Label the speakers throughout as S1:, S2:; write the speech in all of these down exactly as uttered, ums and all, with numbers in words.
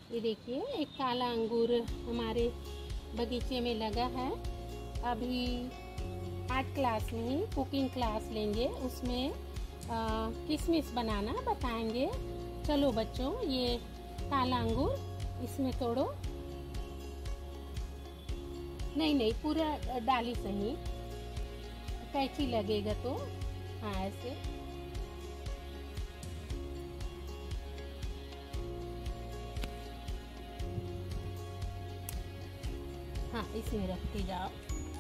S1: ये देखिए एक काला अंगूर हमारे बगीचे में लगा है। अभी आर्ट क्लास में ही कुकिंग क्लास लेंगे, उसमें किशमिश बनाना बताएंगे। चलो बच्चों, ये काला अंगूर इसमें तोड़ो। नहीं नहीं, पूरा डाली सही, कैंची लगेगा तो। हाँ ऐसे। हाँ इसमें रखते जाओ।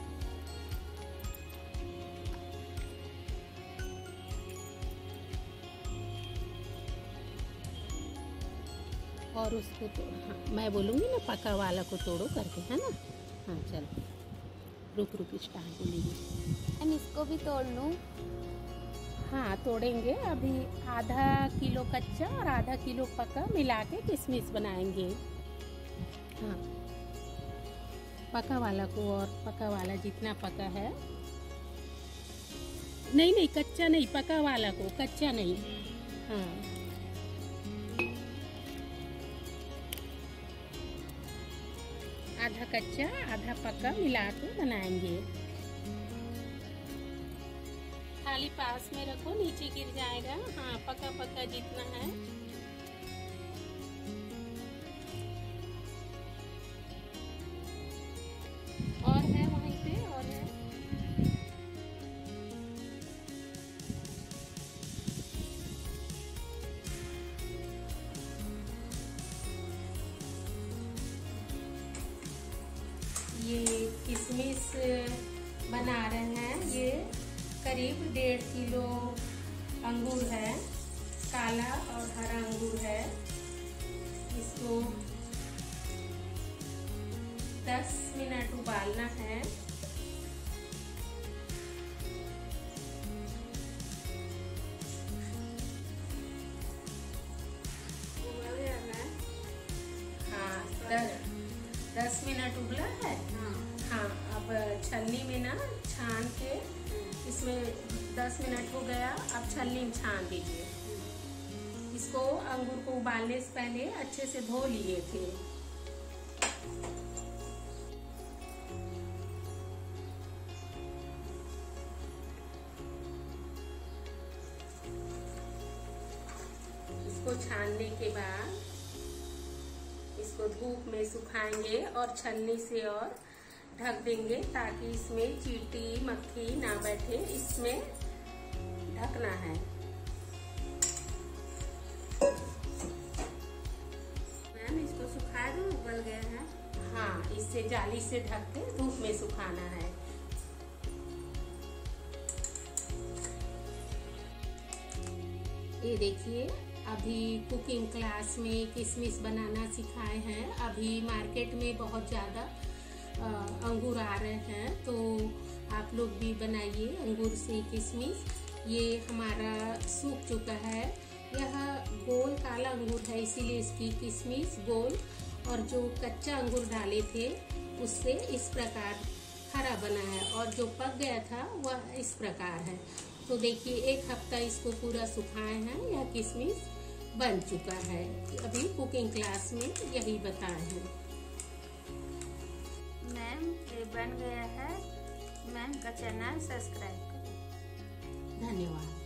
S1: और उसको तो हाँ, मैं बोलूँगी ना पका वाला को तोड़ो करके, है ना। हाँ चलो, रुक रुक स्टार्ट लीजिए।
S2: हम इसको भी तोड़ लूँ?
S1: हाँ तोड़ेंगे। अभी आधा किलो कच्चा और आधा किलो पका मिला के किशमिश बनाएंगे। हाँ पका वाला को और पका वाला जितना पका है। नहीं नहीं कच्चा नहीं, पका वाला को, कच्चा नहीं। हाँ आधा कच्चा आधा पका मिला के बनाएंगे। थाली पास में रखो, नीचे गिर जाएगा। हाँ पका पका जितना है। और है वहीं पे, और है। ये किशमिश बना रहे हैं। ये करीब डेढ़ किलो अंगूर है, काला और हरा अंगूर है। इसको दस मिनट उबालना है। हाँ दस दस मिनट उबला है। हाँ हाँ अब छलनी में ना छान के, इसमें दस मिनट हो गया। अब छलनी में छान दीजिए इसको। अंगूर को उबालने से पहले अच्छे से धो लिए थे। इसको छानने के बाद इसको धूप में सुखाएंगे और छलनी से और ढक देंगे, ताकि इसमें चींटी मक्खी ना बैठे। इसमें ढकना है। मैम इसको सुखा दो, उबल गया है। हाँ इससे जाली से ढक के धूप में सुखाना है। ये देखिए, अभी कुकिंग क्लास में किशमिश बनाना सिखाए हैं। अभी मार्केट में बहुत ज़्यादा अंगूर आ रहे हैं, तो आप लोग भी बनाइए अंगूर से किशमिश। ये हमारा सूख चुका है। यह गोल काला अंगूर है, इसीलिए इसकी किशमिश गोल। और जो कच्चा अंगूर डाले थे उससे इस प्रकार हरा बना है, और जो पक गया था वह इस प्रकार है। तो देखिए एक हफ्ता इसको पूरा सुखाए हैं, यह किशमिश बन चुका है। अभी कुकिंग क्लास में यही बताए हैं।
S2: मैम ये बन गया है। मैम का चैनल सब्सक्राइब करें।
S1: धन्यवाद।